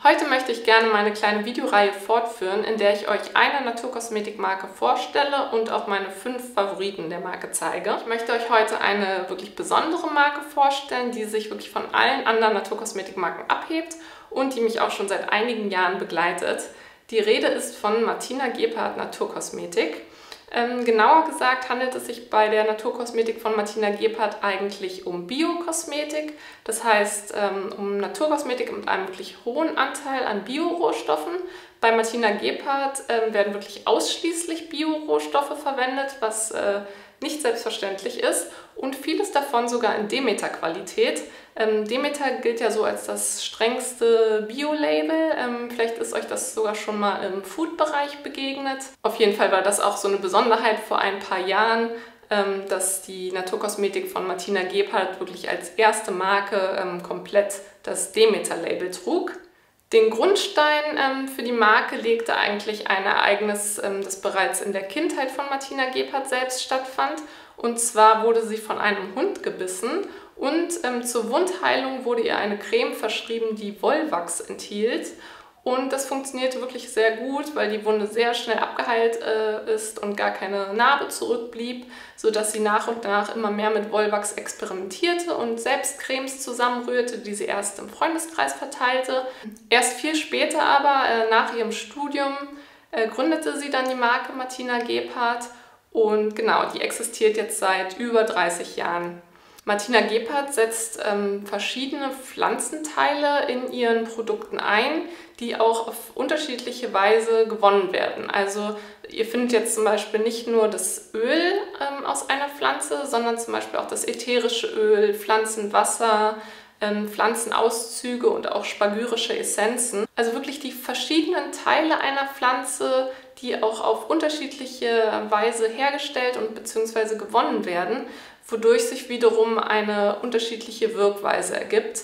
Heute möchte ich gerne meine kleine Videoreihe fortführen, in der ich euch eine Naturkosmetikmarke vorstelle und auch meine 5 Favoriten der Marke zeige. Ich möchte euch heute eine wirklich besondere Marke vorstellen, die sich wirklich von allen anderen Naturkosmetikmarken abhebt und die mich auch schon seit einigen Jahren begleitet. Die Rede ist von Martina Gebhardt Naturkosmetik. Genauer gesagt handelt es sich bei der Naturkosmetik von Martina Gebhardt eigentlich um Biokosmetik. Das heißt, um Naturkosmetik mit einem wirklich hohen Anteil an Biorohstoffen. Bei Martina Gebhardt werden wirklich ausschließlich Biorohstoffe verwendet, was nicht selbstverständlich ist, und vieles davon sogar in Demeter-Qualität. Demeter gilt ja so als das strengste Bio-Label. Vielleicht ist euch das sogar schon mal im Food-Bereich begegnet. Auf jeden Fall war das auch so eine Besonderheit vor ein paar Jahren, dass die Naturkosmetik von Martina Gebhardt wirklich als erste Marke komplett das Demeter-Label trug. Den Grundstein für die Marke legte eigentlich ein Ereignis, das bereits in der Kindheit von Martina Gebhardt selbst stattfand. Und zwar wurde sie von einem Hund gebissen und zur Wundheilung wurde ihr eine Creme verschrieben, die Wollwachs enthielt. Und das funktionierte wirklich sehr gut, weil die Wunde sehr schnell abgeheilt ist und gar keine Narbe zurückblieb, sodass sie nach und nach immer mehr mit Wollwachs experimentierte und selbst Cremes zusammenrührte, die sie erst im Freundeskreis verteilte. Erst viel später aber, nach ihrem Studium, gründete sie dann die Marke Martina Gebhardt und genau, die existiert jetzt seit über 30 Jahren. Martina Gebhardt setzt verschiedene Pflanzenteile in ihren Produkten ein, die auch auf unterschiedliche Weise gewonnen werden. Also ihr findet jetzt zum Beispiel nicht nur das Öl aus einer Pflanze, sondern zum Beispiel auch das ätherische Öl, Pflanzenwasser, Pflanzenauszüge und auch spagyrische Essenzen. Also wirklich die verschiedenen Teile einer Pflanze, die auch auf unterschiedliche Weise hergestellt und bzw. gewonnen werden, wodurch sich wiederum eine unterschiedliche Wirkweise ergibt.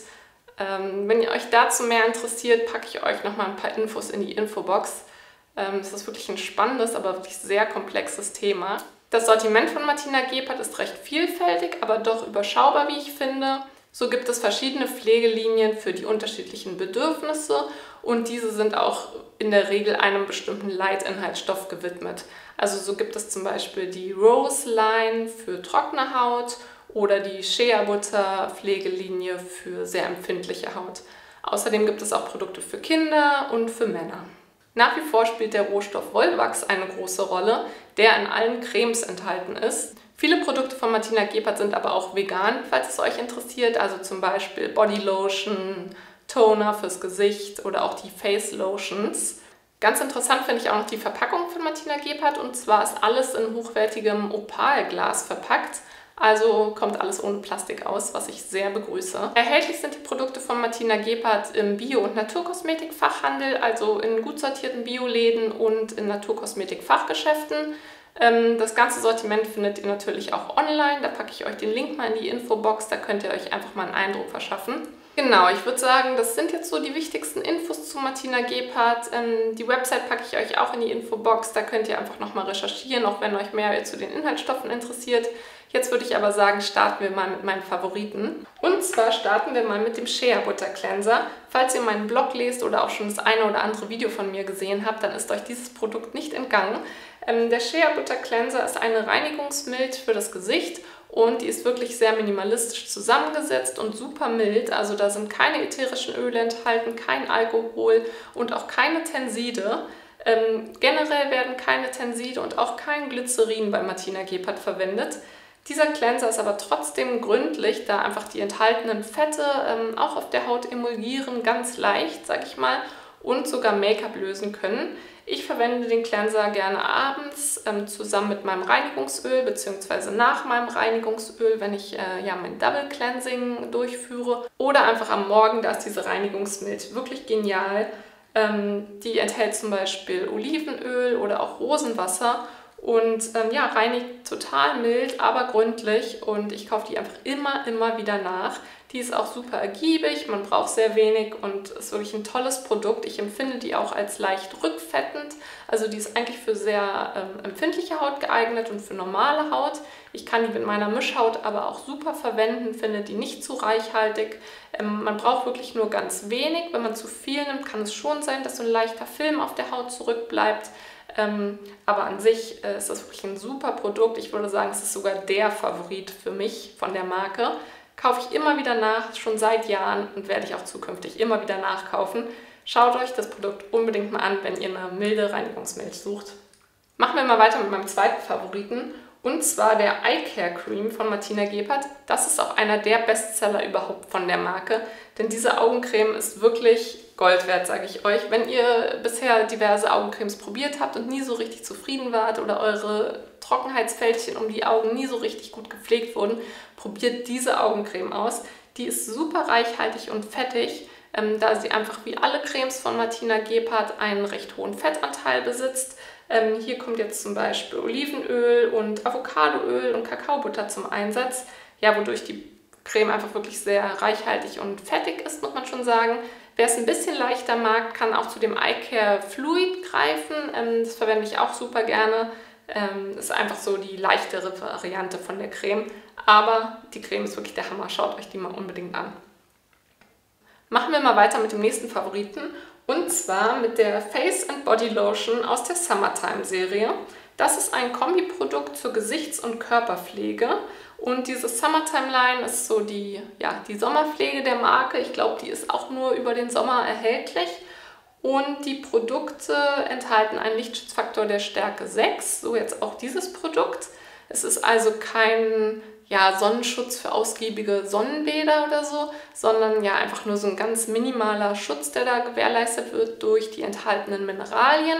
Wenn ihr euch dazu mehr interessiert, packe ich euch nochmal ein paar Infos in die Infobox. Es ist wirklich ein spannendes, aber wirklich sehr komplexes Thema. Das Sortiment von Martina Gebhardt ist recht vielfältig, aber doch überschaubar, wie ich finde. So gibt es verschiedene Pflegelinien für die unterschiedlichen Bedürfnisse und diese sind auch in der Regel einem bestimmten Leitinhaltsstoff gewidmet. Also so gibt es zum Beispiel die Rose Line für trockene Haut oder die Shea Butter Pflegelinie für sehr empfindliche Haut. Außerdem gibt es auch Produkte für Kinder und für Männer. Nach wie vor spielt der Rohstoff Wollwachs eine große Rolle, der in allen Cremes enthalten ist. Viele Produkte von Martina Gebhardt sind aber auch vegan, falls es euch interessiert, also zum Beispiel Bodylotion, Toner fürs Gesicht oder auch die Face Lotions. Ganz interessant finde ich auch noch die Verpackung von Martina Gebhardt, und zwar ist alles in hochwertigem Opalglas verpackt. Also kommt alles ohne Plastik aus, was ich sehr begrüße. Erhältlich sind die Produkte von Martina Gebhardt im Bio- und Naturkosmetikfachhandel, also in gut sortierten Bioläden und in Naturkosmetikfachgeschäften. Das ganze Sortiment findet ihr natürlich auch online. Da packe ich euch den Link mal in die Infobox, da könnt ihr euch einfach mal einen Eindruck verschaffen. Genau, ich würde sagen, das sind jetzt so die wichtigsten Infos zu Martina Gebhardt. Die Website packe ich euch auch in die Infobox, da könnt ihr einfach nochmal recherchieren, auch wenn euch mehr zu den Inhaltsstoffen interessiert. Jetzt würde ich aber sagen, starten wir mal mit meinen Favoriten. Und zwar starten wir mal mit dem Shea Butter Cleanser. Falls ihr meinen Blog lest oder auch schon das eine oder andere Video von mir gesehen habt, dann ist euch dieses Produkt nicht entgangen. Der Shea Butter Cleanser ist eine Reinigungsmilch für das Gesicht und die ist wirklich sehr minimalistisch zusammengesetzt und super mild. Also da sind keine ätherischen Öle enthalten, kein Alkohol und auch keine Tenside. Generell werden keine Tenside und auch kein Glycerin bei Martina Gebhardt verwendet. Dieser Cleanser ist aber trotzdem gründlich, da einfach die enthaltenen Fette auch auf der Haut emulgieren, ganz leicht, sag ich mal, und sogar Make-up lösen können. Ich verwende den Cleanser gerne abends zusammen mit meinem Reinigungsöl bzw. nach meinem Reinigungsöl, wenn ich mein Double Cleansing durchführe, oder einfach am Morgen, da ist diese Reinigungsmilch wirklich genial. Die enthält zum Beispiel Olivenöl oder auch Rosenwasser und reinigt total mild, aber gründlich, und ich kaufe die einfach immer wieder nach. Die ist auch super ergiebig, man braucht sehr wenig und ist wirklich ein tolles Produkt. Ich empfinde die auch als leicht rückfettend. Also die ist eigentlich für sehr empfindliche Haut geeignet und für normale Haut. Ich kann die mit meiner Mischhaut aber auch super verwenden, finde die nicht zu reichhaltig. Man braucht wirklich nur ganz wenig. Wenn man zu viel nimmt, kann es schon sein, dass so ein leichter Film auf der Haut zurückbleibt. Aber an sich ist das wirklich ein super Produkt. Ich würde sagen, es ist sogar der Favorit für mich von der Marke. Kaufe ich immer wieder nach, schon seit Jahren und werde ich auch zukünftig immer wieder nachkaufen. Schaut euch das Produkt unbedingt mal an, wenn ihr eine milde Reinigungsmilch sucht. Machen wir mal weiter mit meinem zweiten Favoriten und zwar der Eye Care Cream von Martina Gebhardt. Das ist auch einer der Bestseller überhaupt von der Marke, denn diese Augencreme ist wirklich Gold wert, sage ich euch. Wenn ihr bisher diverse Augencremes probiert habt und nie so richtig zufrieden wart oder eure Trockenheitsfältchen um die Augen nie so richtig gut gepflegt wurden, probiert diese Augencreme aus. Die ist super reichhaltig und fettig, da sie einfach wie alle Cremes von Martina Gebhardt einen recht hohen Fettanteil besitzt. Hier kommt jetzt zum Beispiel Olivenöl und Avocadoöl und Kakaobutter zum Einsatz, ja, wodurch die Creme einfach wirklich sehr reichhaltig und fettig ist, muss man schon sagen. Wer es ein bisschen leichter mag, kann auch zu dem Eye Care Fluid greifen. Das verwende ich auch super gerne. Ist einfach so die leichtere Variante von der Creme. Aber die Creme ist wirklich der Hammer. Schaut euch die mal unbedingt an. Machen wir mal weiter mit dem nächsten Favoriten. Und zwar mit der Face and Body Lotion aus der Summertime Serie. Das ist ein Kombiprodukt zur Gesichts- und Körperpflege. Und diese Summertime Line ist so die Sommerpflege der Marke. Ich glaube, die ist auch nur über den Sommer erhältlich. Und die Produkte enthalten einen Lichtschutzfaktor der Stärke 6, so jetzt auch dieses Produkt. Es ist also kein Sonnenschutz für ausgiebige Sonnenbäder oder so, sondern ja einfach nur so ein ganz minimaler Schutz, der da gewährleistet wird durch die enthaltenen Mineralien.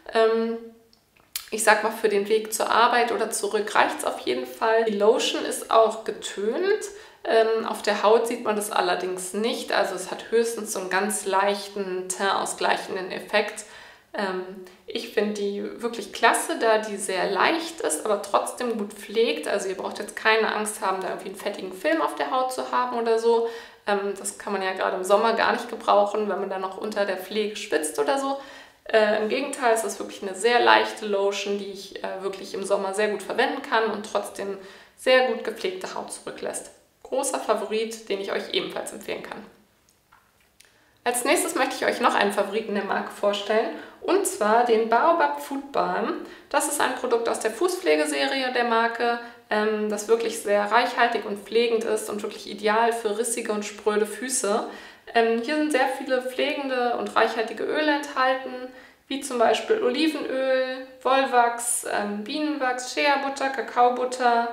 Ich sag mal, für den Weg zur Arbeit oder zurück reicht es auf jeden Fall. Die Lotion ist auch getönt. Auf der Haut sieht man das allerdings nicht. Also es hat höchstens so einen ganz leichten Teint-ausgleichenden Effekt. Ich finde die wirklich klasse, da die sehr leicht ist, aber trotzdem gut pflegt. Also ihr braucht jetzt keine Angst haben, da irgendwie einen fettigen Film auf der Haut zu haben oder so. Das kann man ja gerade im Sommer gar nicht gebrauchen, wenn man dann noch unter der Pflege schwitzt oder so. Im Gegenteil, es ist wirklich eine sehr leichte Lotion, die ich wirklich im Sommer sehr gut verwenden kann und trotzdem sehr gut gepflegte Haut zurücklässt. Großer Favorit, den ich euch ebenfalls empfehlen kann. Als nächstes möchte ich euch noch einen Favoriten der Marke vorstellen, und zwar den Baobab Foot Balm. Das ist ein Produkt aus der Fußpflegeserie der Marke, das wirklich sehr reichhaltig und pflegend ist und wirklich ideal für rissige und spröde Füße. Hier sind sehr viele pflegende und reichhaltige Öle enthalten, wie zum Beispiel Olivenöl, Wollwachs, Bienenwachs, Shea-Butter, Kakaobutter,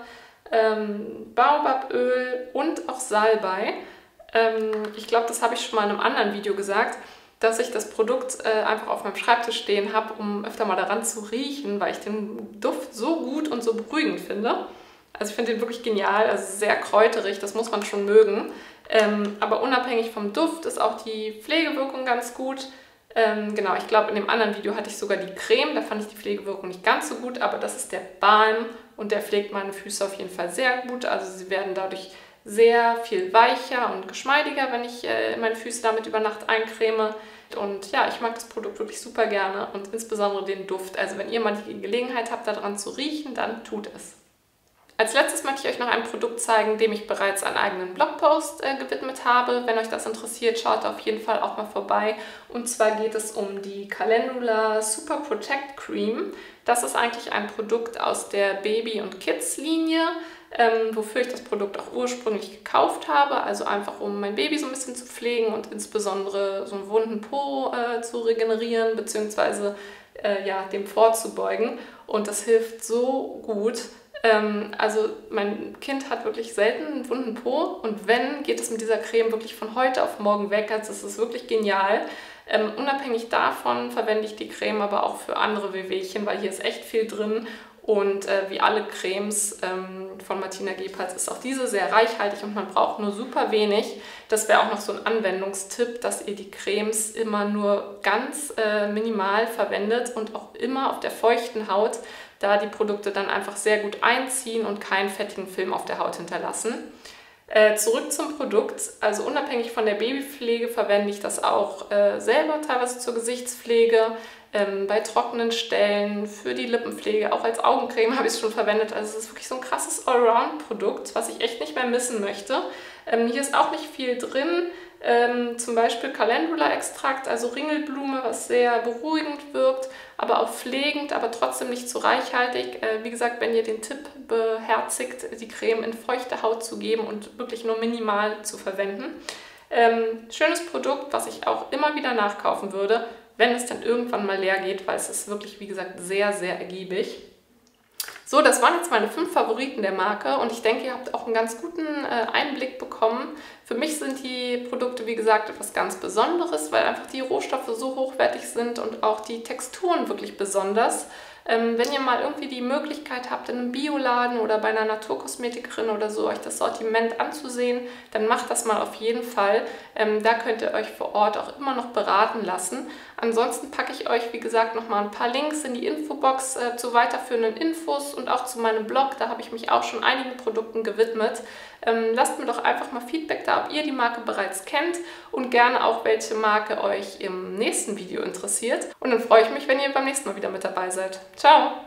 Baobaböl und auch Salbei. Ich glaube, das habe ich schon mal in einem anderen Video gesagt, dass ich das Produkt einfach auf meinem Schreibtisch stehen habe, um öfter mal daran zu riechen, weil ich den Duft so gut und so beruhigend finde. Also ich finde den wirklich genial, also sehr kräuterig, das muss man schon mögen. Aber unabhängig vom Duft ist auch die Pflegewirkung ganz gut. Genau, ich glaube, in dem anderen Video hatte ich sogar die Creme, da fand ich die Pflegewirkung nicht ganz so gut, aber das ist der Balm und der pflegt meine Füße auf jeden Fall sehr gut. Also sie werden dadurch sehr viel weicher und geschmeidiger, wenn ich meine Füße damit über Nacht eincreme. Und ja, ich mag das Produkt wirklich super gerne und insbesondere den Duft. Also wenn ihr mal die Gelegenheit habt, daran zu riechen, dann tut es. Als letztes möchte ich euch noch ein Produkt zeigen, dem ich bereits einen eigenen Blogpost gewidmet habe. Wenn euch das interessiert, schaut auf jeden Fall auch mal vorbei. Und zwar geht es um die Calendula Super Protect Cream. Das ist eigentlich ein Produkt aus der Baby- und Kids-Linie, wofür ich das Produkt auch ursprünglich gekauft habe. Also einfach, um mein Baby so ein bisschen zu pflegen und insbesondere so einen wunden Po zu regenerieren bzw. Dem vorzubeugen. Und das hilft so gut. Also mein Kind hat wirklich selten einen wunden Po und wenn, geht es mit dieser Creme wirklich von heute auf morgen weg. Also es ist wirklich genial. Unabhängig davon verwende ich die Creme aber auch für andere Wehwehchen, weil hier ist echt viel drin. Und wie alle Cremes von Martina Gebhardt ist auch diese sehr reichhaltig und man braucht nur super wenig. Das wäre auch noch so ein Anwendungstipp, dass ihr die Cremes immer nur ganz minimal verwendet und auch immer auf der feuchten Haut, da die Produkte dann einfach sehr gut einziehen und keinen fettigen Film auf der Haut hinterlassen. Zurück zum Produkt. Also unabhängig von der Babypflege verwende ich das auch selber teilweise zur Gesichtspflege, bei trockenen Stellen, für die Lippenpflege, auch als Augencreme habe ich es schon verwendet. Also es ist wirklich so ein krasses Allround-Produkt, was ich echt nicht mehr missen möchte. Hier ist auch nicht viel drin. Zum Beispiel Calendula-Extrakt, also Ringelblume, was sehr beruhigend wirkt, aber auch pflegend, aber trotzdem nicht zu reichhaltig. Wie gesagt, wenn ihr den Tipp beherzigt, die Creme in feuchte Haut zu geben und wirklich nur minimal zu verwenden. Schönes Produkt, was ich auch immer wieder nachkaufen würde, wenn es dann irgendwann mal leer geht, weil es ist wirklich, wie gesagt, sehr, sehr ergiebig. So, das waren jetzt meine 5 Favoriten der Marke und ich denke, ihr habt auch einen ganz guten Einblick bekommen. Für mich sind die Produkte, wie gesagt, etwas ganz Besonderes, weil einfach die Rohstoffe so hochwertig sind und auch die Texturen wirklich besonders. Wenn ihr mal irgendwie die Möglichkeit habt, in einem Bioladen oder bei einer Naturkosmetikerin oder so euch das Sortiment anzusehen, dann macht das mal auf jeden Fall. Da könnt ihr euch vor Ort auch immer noch beraten lassen. Ansonsten packe ich euch, wie gesagt, nochmal ein paar Links in die Infobox zu weiterführenden Infos und auch zu meinem Blog. Da habe ich mich auch schon einigen Produkten gewidmet. Lasst mir doch einfach mal Feedback da, ob ihr die Marke bereits kennt und gerne auch, welche Marke euch im nächsten Video interessiert. Und dann freue ich mich, wenn ihr beim nächsten Mal wieder mit dabei seid. Ciao!